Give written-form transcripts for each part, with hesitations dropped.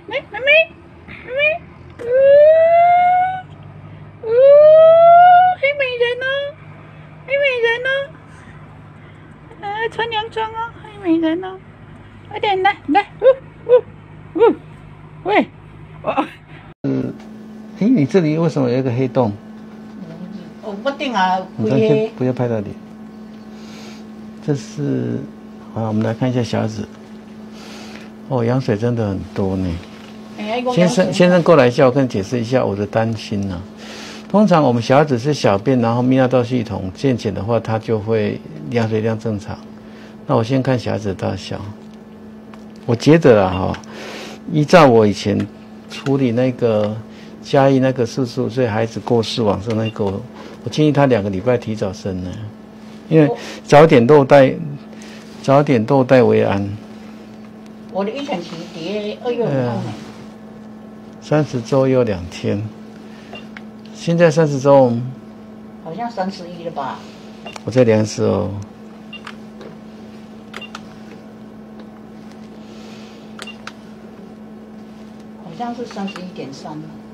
来，妹妹，妹妹，黑美人哦，黑美人哦，穿洋装哦，黑美人哦，快点来，喂， 你这里为什么有一个黑洞？ 我不定啊， 不要拍到你。这是，我们来看一下小指。哦，羊水真的很多呢。先生过来一下，我跟你解释一下我的担心啊。通常我们小指是小便，然后泌尿道系统健全的话，它就会羊水量正常。那我先看小指大小。我觉得啊，依照我以前处理那个嘉义那个45岁孩子过世往生那个，我建议他2个礼拜提早生呢，因为早点堕胎为安。 我的预产期第2月5号呢 ，30周又2天，现在30周， 好像31了吧？ 我再量1次哦。 好像是31.3。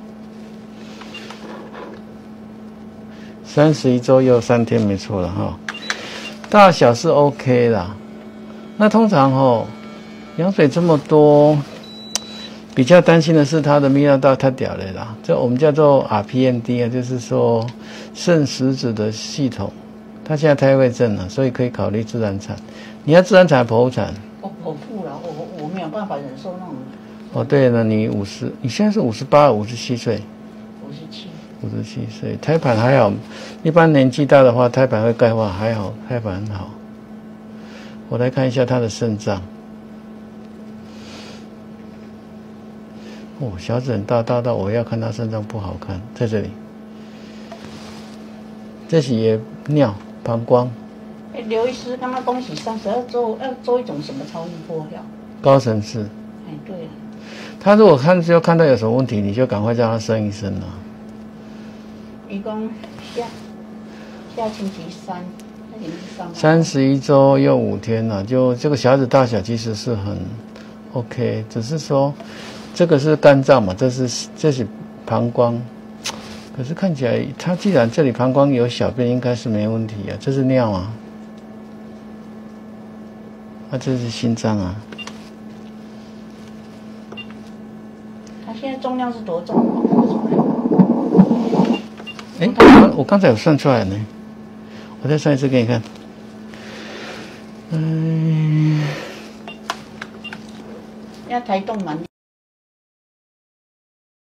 31周又3天，没错了哈。大小是 OK 啦。那通常羊水这么多，比较担心的是它的泌尿道太屌了啦。这我们叫做 RPMD 啊，就是说肾实质的系统，它现在胎位正了，所以可以考虑自然产。你要自然产还剖腹产？ 我剖腹了，我没有办法忍受那种。 哦，对了，你现在是58、57岁？57岁，胎盘还好。一般年纪大的话，胎盘会钙化，还好，胎盘很好。我来看一下他的肾脏。哦，小指很大到我要看他肾脏不好看，在这里。这是也尿膀胱。 刘医师刚刚恭喜32周要做一种什么超音波呀？ 高层次。 哎，对了。 他如果看到有什么问题，你就赶快叫他生一生了。 一共下星期3。 31周又5天了，就这个小指大小其实是很 OK， 只是说这个是肝脏嘛，这是膀胱，可是看起来它既然这里膀胱有小便，应该是没问题啊，这是尿啊，这是心脏啊。 它现在重量是多重？ 我刚才有算出来呢，我再算一次给你看。 要抬动蛮。